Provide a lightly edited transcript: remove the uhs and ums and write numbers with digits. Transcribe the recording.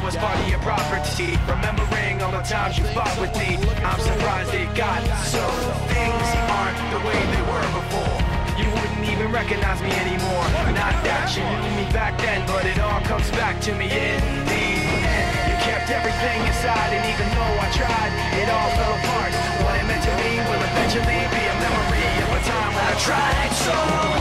was part of your property. Remembering all the times you fought with me, I'm surprised it got so. Things aren't the way they were before. You wouldn't even recognize me anymore. Not that you knew me back then, but it all comes back to me in the end. You kept everything inside, and even though I tried, it all fell apart. What it meant to me will eventually be a memory of a time when I tried so